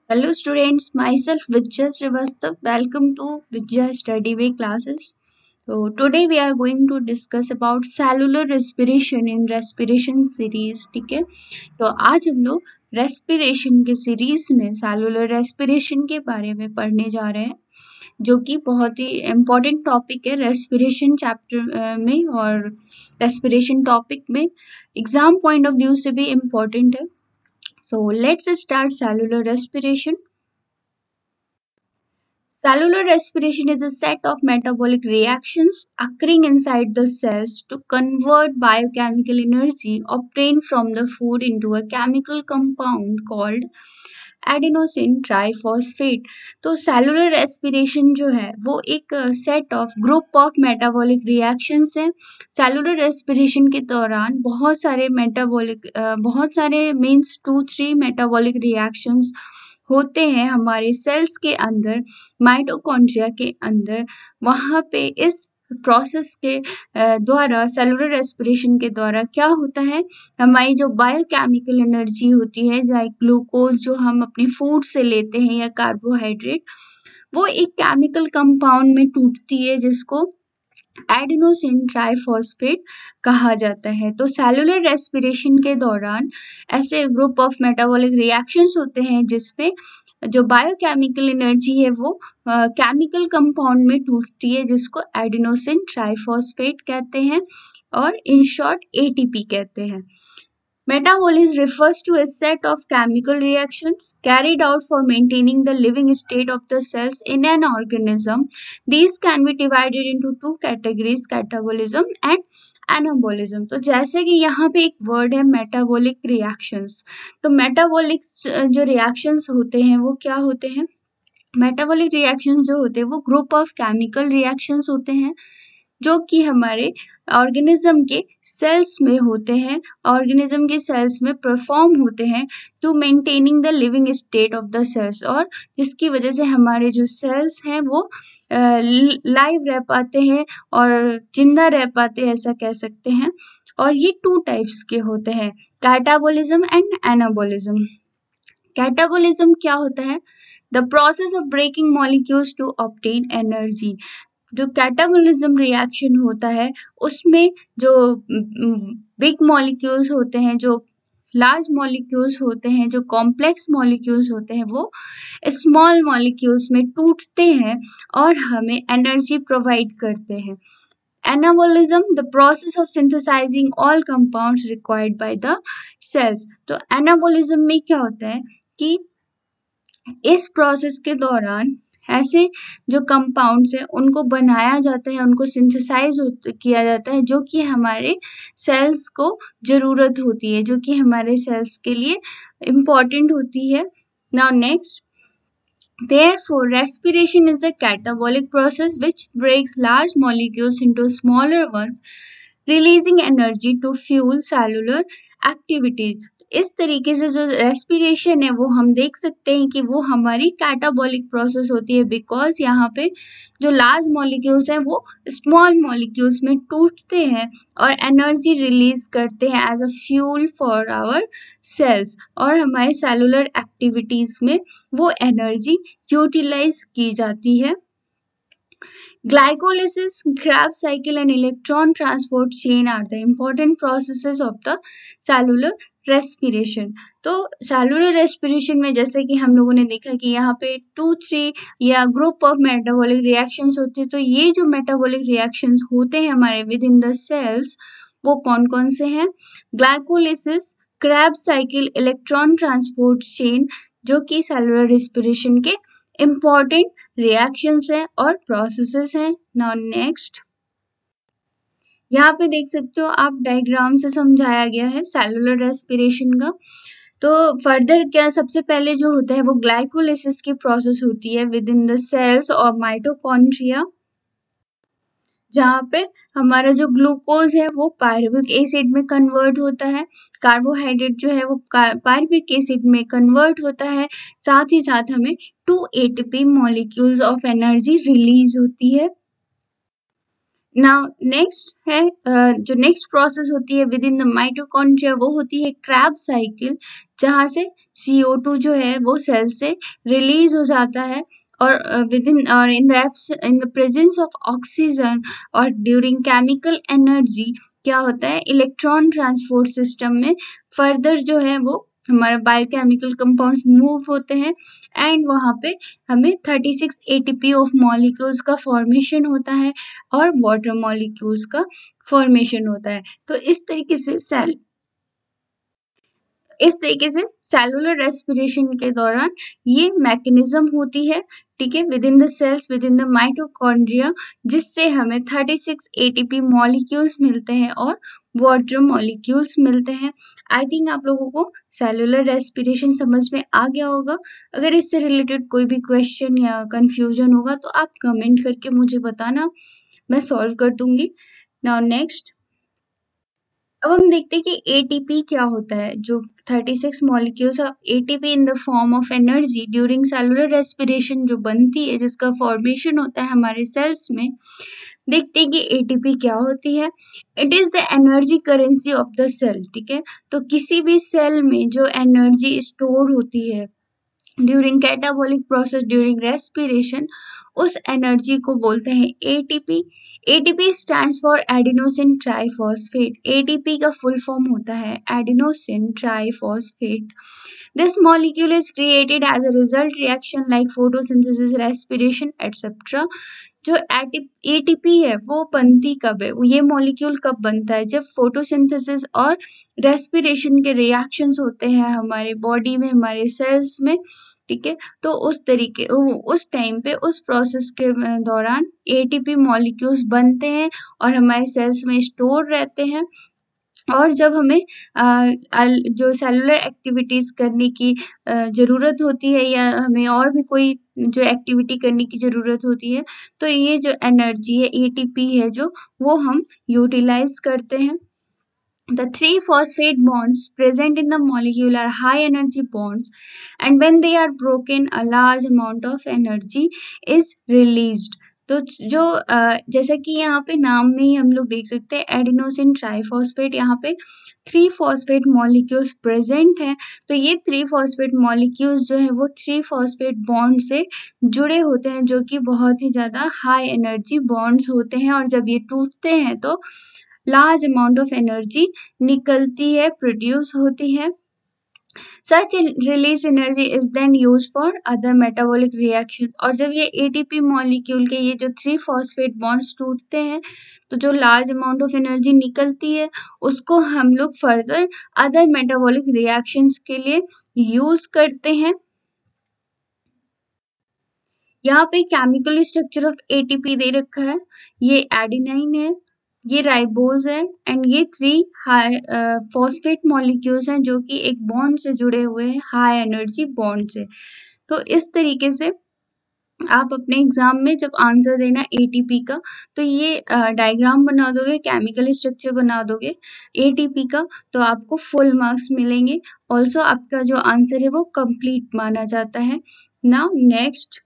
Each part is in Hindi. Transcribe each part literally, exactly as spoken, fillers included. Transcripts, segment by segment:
Hello students, myself Vidya Srivastav. Welcome to Vidya Study Way classes. So today we are going to discuss about cellular respiration in respiration series. ठीक है, तो आज हम लोग रेस्पिरेशन के सीरीज में सेलुलर रेस्पिरेशन के बारे में पढ़ने जा रहे हैं, जो कि बहुत ही इम्पोर्टेंट टॉपिक है रेस्पिरेशन चैप्टर में और रेस्पिरेशन टॉपिक में एग्जाम पॉइंट ऑफ व्यू से भी इम्पोर्टेंट है. So let's start cellular respiration. Cellular respiration is a set of metabolic reactions occurring inside the cells to convert biochemical energy obtained from the food into a chemical compound called adenosine triphosphate. तो सेलुलर रेस्पिरेशन जो है वो एक set of group of metabolic reactions है. सेलुलर रेस्पिरेशन के दौरान बहुत सारे मेटाबॉलिक बहुत सारे means two three metabolic reactions होते हैं हमारे सेल्स के अंदर, माइटोकॉन्ड्रिया के अंदर. वहाँ पे इस प्रोसेस के द्वारा सेलुलर रेस्पिरेशन के द्वारा क्या होता है, हमारी जो बायोकेमिकल एनर्जी होती है, चाहे ग्लूकोज जो हम अपने फूड से लेते हैं या कार्बोहाइड्रेट, वो एक केमिकल कंपाउंड में टूटती है जिसको एडिनोसिन ट्राइफॉस्फेट कहा जाता है. तो सेलुलर रेस्पिरेशन के दौरान ऐसे ग्रुप ऑफ मेटाबॉलिक रिएक्शंस होते हैं जिसमें जो बायोकेमिकल एनर्जी है वो केमिकल uh, कंपाउंड में टूटती है जिसको एडिनोसिन ट्राइफॉस्फेट कहते हैं और इन शॉर्ट एटीपी कहते हैं. Metabolism refers to a set of chemical reactions carried out for maintaining the living state of the cells in an organism. These can be divided into two categories, catabolism and anabolism. तो जैसे कि यहाँ पे एक वर्ड है metabolic reactions. तो metabolic जो reactions होते हैं वो क्या होते हैं? metabolic reactions जो होते हैं वो group of chemical reactions होते हैं जो कि हमारे ऑर्गेनिज्म के सेल्स में होते हैं, ऑर्गेनिज्म के सेल्स में परफॉर्म होते हैं to maintaining the living state of the cells, और जिसकी वजह से हमारे जो सेल्स हैं वो लाइव रह पाते हैं और जिंदा रह पाते हैं, ऐसा कह सकते हैं. और ये टू टाइप्स के होते हैं, कैटाबोलिज्म एंड एनाबोलिज्म. कैटाबोलिज्म क्या होता है? The process of breaking molecules to obtain energy. जो कैटाबोलिज्म रिएक्शन होता है उसमें जो बिग मॉलिक्यूल्स होते हैं, जो लार्ज मॉलिक्यूल्स होते हैं, जो कॉम्प्लेक्स मॉलिक्यूल्स होते हैं, वो स्मॉल मॉलिक्यूल्स में टूटते हैं और हमें एनर्जी प्रोवाइड करते हैं. Anabolism, the process of synthesising all compounds required by the cells. तो एनाबोलिज्म में क्या होता है कि इस प्रोसेस के दौरान ऐसे जो कंपाउंड्स हैं उनको बनाया जाता है, उनको सिंथेसाइज किया जाता है जो कि हमारे सेल्स को ज़रूरत होती है, जो कि हमारे सेल्स के लिए इम्पॉर्टेंट होती है. Now next, therefore respiration is a catabolic process which breaks large molecules into smaller ones, releasing energy to fuel cellular activity. इस तरीके से जो रेस्पिरेशन है वो हम देख सकते हैं कि वो हमारी कैटाबॉलिक प्रोसेस होती है, बिकॉज यहाँ पे जो लार्ज मॉलिक्यूल्स हैं वो स्मॉल मॉलिक्यूल्स में टूटते हैं और एनर्जी रिलीज करते हैं as a fuel for our cells, और हमारे सेलुलर एक्टिविटीज में वो एनर्जी यूटिलाइज की जाती है. Glycolysis, Krebs cycle and electron transport chain are the important processes of the cellular respiration. तो cellular respiration में जैसे कि हम लोगों ने देखा कि यहाँ पे टू थ्री या ग्रुप ऑफ मेटाबॉलिक रिएक्शंस होते हैं. तो ये जो मेटाबॉलिक रिएक्शंस होते हैं हमारे विद इन द सेल्स वो कौन कौन से हैं? Glycolysis, Krebs cycle, electron transport chain, जो कि सेलुलर रेस्पिरेशन के इम्पॉर्टेंट रिएक्शंस हैं और प्रोसेसेस हैं. नाउ नेक्स्ट, यहाँ पे देख सकते हो आप डायग्राम से समझाया गया है सेलुलर रेस्पिरेशन का. तो फर्दर क्या, सबसे पहले जो होता है वो ग्लाइकोलिसिस की प्रोसेस होती है विद इन द सेल्स और माइटोकॉन्ड्रिया, जहाँ पे हमारा जो ग्लूकोज है वो पायरुविक एसिड में कन्वर्ट होता है, कार्बोहाइड्रेट जो है वो पायरुविक एसिड में कन्वर्ट होता है, साथ ही साथ हमें two ATP molecules of energy release होती है. नाउ नेक्स्ट है uh, जो नेक्स्ट प्रोसेस होती है विद इन द माइटोकॉन्ड्रिया, वो होती है क्रैब साइकिल, जहाँ से सी ओ टू जो है वो सेल से रिलीज हो जाता है और विद इन और in the in the presence of oxygen और ड्यूरिंग केमिकल एनर्जी क्या होता है, इलेक्ट्रॉन ट्रांसपोर्ट सिस्टम में फर्दर जो है वो हमारे बायोकेमिकल कंपाउंड्स मूव होते हैं एंड वहाँ पे हमें thirty six A T P of molecules का फॉर्मेशन होता है और वाटर मॉलिक्यूल्स का फॉर्मेशन होता है। तो इस तरीके से सेल इस तरीके से सेलुलर रेस्पिरेशन के दौरान ये मैकेनिज्म होती है, ठीक है, within the cells within the mitochondria, जिससे हमें thirty six A T P molecules मिलते हैं और वाटर मॉलिक्यूल्स मिलते हैं। आई थिंक आप लोगों को सेलुलर रेस्पिरेशन समझ में आ गया होगा। अगर इससे रिलेटेड कोई भी क्वेश्चन या कंफ्यूजन होगा तो आप कमेंट करके मुझे बताना, मैं सॉल्व कर दूंगी। नाउ नेक्स्ट, अब हम देखते हैं कि ए टी पी क्या होता है। जो thirty six molecules of A T P in the form of energy during cellular respiration जो बनती है, जिसका फॉर्मेशन होता है हमारे सेल्स में, देखते हैं कि ए टी पी क्या होती है। It is the energy currency of the cell, ठीक है। तो किसी भी सेल में जो एनर्जी स्टोर होती है during catabolic process during respiration, उस एनर्जी को बोलते हैं A T P. A T P stands for adenosine triphosphate. A T P का फुल फॉर्म होता है adenosine triphosphate. This molecule is created as a result reaction like photosynthesis, respiration etcetera. जो ए टी पी है वो बनती कब है, ये मॉलिक्यूल कब बनता है, जब फोटोसिंथेसिस और रेस्पिरेशन के रिएक्शंस होते हैं हमारे बॉडी में, हमारे सेल्स में, ठीक है। तो उस तरीके उस टाइम पे उस प्रोसेस के दौरान ए टी पी मॉलिक्यूल्स बनते हैं और हमारे सेल्स में स्टोर रहते हैं। और जब हमें आ, जो सेलुलर एक्टिविटीज़ करने की ज़रूरत होती है या हमें और भी कोई जो एक्टिविटी करने की ज़रूरत होती है, तो ये जो एनर्जी है ए टी पी है जो, वो हम यूटिलाइज करते हैं। The three phosphate bonds present in the molecule are high energy bonds, and when they are broken, a large amount of energy is released. तो जो जैसा कि यहाँ पे नाम में ही हम लोग देख सकते हैं एडिनोसिन ट्राइफॉस्फेट, यहाँ पे थ्री फॉस्फेट मॉलिक्यूल्स प्रेजेंट हैं। तो ये थ्री फॉस्फेट मॉलिक्यूल्स जो है वो थ्री फॉस्फेट बॉन्ड से जुड़े होते हैं, जो कि बहुत ही ज़्यादा हाई एनर्जी बॉन्ड्स होते हैं, और जब ये टूटते हैं तो लार्ज अमाउंट ऑफ एनर्जी निकलती है, प्रोड्यूस होती है। Such released energy is then used for other metabolic reactions। और जब ये ए टी पी मॉलिक्यूल के ये जो थ्री फॉस्फेट बॉन्ड्स टूटते हैं, तो जो लार्ज अमाउंट ऑफ एनर्जी निकलती है उसको हम लोग फर्दर अदर मेटाबॉलिक रिएक्शंस के लिए यूज करते हैं। यहाँ पे chemical structure of A T P दे रखा है, ये एडिनाइन है, ये राइबोज है, एंड ये थ्री हाई फॉस्फेट मॉलिक्यूल्स हैं जो कि एक बॉन्ड से जुड़े हुए हैं, हाई एनर्जी बॉन्ड से। तो इस तरीके से आप अपने एग्जाम में जब आंसर देना ए टी पी का, तो ये डायग्राम बना दोगे, केमिकल स्ट्रक्चर बना दोगे ए टी पी का, तो आपको फुल मार्क्स मिलेंगे। ऑल्सो आपका जो आंसर है वो कंप्लीट माना जाता है। नाउ नेक्स्ट,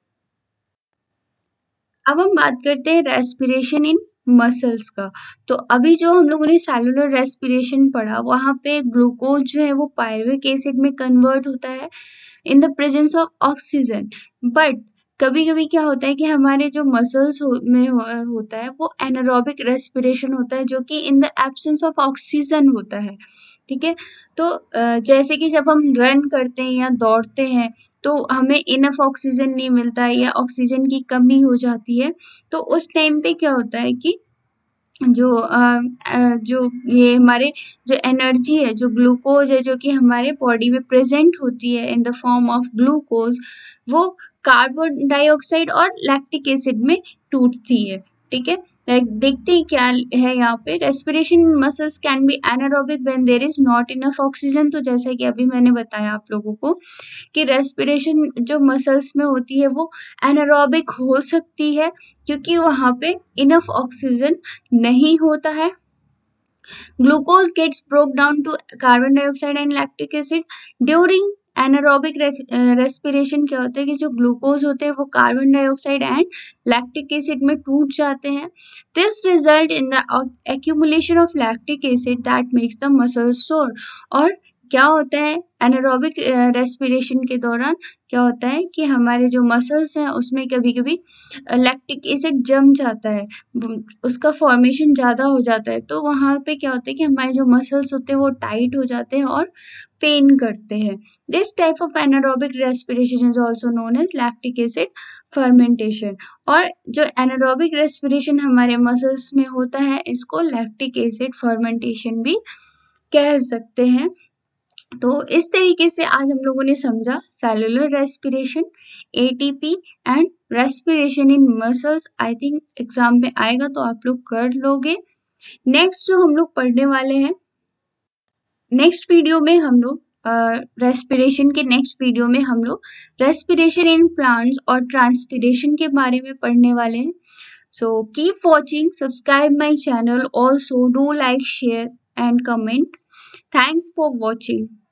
अब हम बात करते हैं रेस्पिरेशन इन मसल्स का। तो अभी जो हम लोगों ने सेलुलर रेस्पिरेशन पढ़ा, वहाँ पे ग्लूकोज जो है वो पायरुविक एसिड में कन्वर्ट होता है in the presence of oxygen. But कभी कभी क्या होता है कि हमारे जो मसल्स हो, में हो, होता है वो एनारोबिक रेस्पिरेशन होता है, जो कि in the absence of oxygen होता है, ठीक है। तो जैसे कि जब हम रन करते हैं या दौड़ते हैं तो हमें इनफ ऑक्सीजन नहीं मिलता है या ऑक्सीजन की कमी हो जाती है, तो उस टाइम पे क्या होता है कि जो आ, आ, जो ये हमारे जो एनर्जी है, जो ग्लूकोज है, जो कि हमारे बॉडी में प्रेजेंट होती है in the form of glucose, वो कार्बन डाइऑक्साइड और लैक्टिक एसिड में टूटती है, ठीक है। लाइक देखते हैं क्या है यहाँ पे, respiration muscles can be anaerobic when there is not enough oxygen. तो जैसा कि अभी मैंने बताया आप लोगों को कि रेस्पिरेशन जो मसल्स में होती है वो एनारोबिक हो सकती है क्योंकि वहाँ पे इनफ ऑक्सीजन नहीं होता है। Glucose gets broke down to carbon dioxide and lactic acid during anaerobic respiration क्या होता है कि जो ग्लूकोज होते हैं वो carbon dioxide and lactic acid में टूट जाते हैं. This result in the accumulation of lactic acid that makes the muscles sore. और क्या होता है एनारोबिक रेस्पिरेशन के दौरान, क्या होता है कि हमारे जो मसल्स हैं उसमें कभी कभी लैक्टिक एसिड जम जाता है, उसका फॉर्मेशन ज़्यादा हो जाता है, तो वहाँ पे क्या होता है कि हमारे जो मसल्स होते हैं वो टाइट हो जाते हैं और पेन करते हैं. This type of anaerobic respiration is also known as lactic acid fermentation. और जो एनारोबिक रेस्पिरेशन हमारे मसल्स में होता है इसको लैक्टिक एसिड फर्मेंटेशन भी कह सकते हैं. तो इस तरीके से आज हम लोगों ने समझा cellular respiration, ATP and respiration in muscles. I think exam में आएगा तो आप लोग कर लोगे. नेक्स्ट जो हम लोग पढ़ने वाले हैं, नेक्स्ट वीडियो में हम लोग रेस्पिरेशन uh, के नेक्स्ट वीडियो में हम लोग रेस्पिरेशन इन प्लांट्स और ट्रांसपिरेशन के बारे में पढ़ने वाले हैं. So keep watching, subscribe my channel, also do like, share and comment. Thanks for watching.